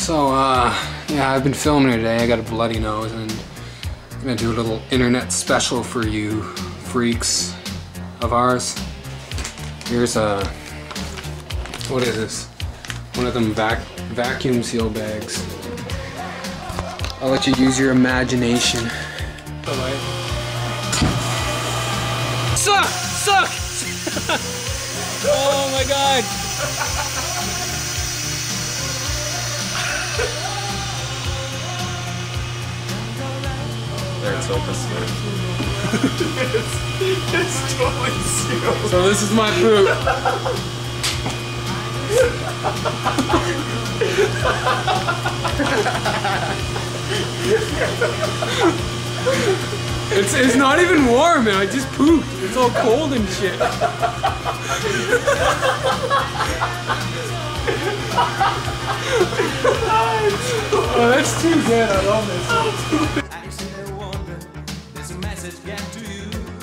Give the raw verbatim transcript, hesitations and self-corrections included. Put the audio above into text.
So, uh, yeah, I've been filming today. I got a bloody nose and I'm gonna do a little internet special for you freaks of ours. Here's a, what is this? One of them vac vacuum seal bags. I'll let you use your imagination. Alright. Suck! Suck! Oh my god! There, it's open. it's, it's totally sealed. So this is my poop. It's, it's not even warm, man. I just pooped. It's all cold and shit. Oh, that's too good. I love this. There's a message get to you.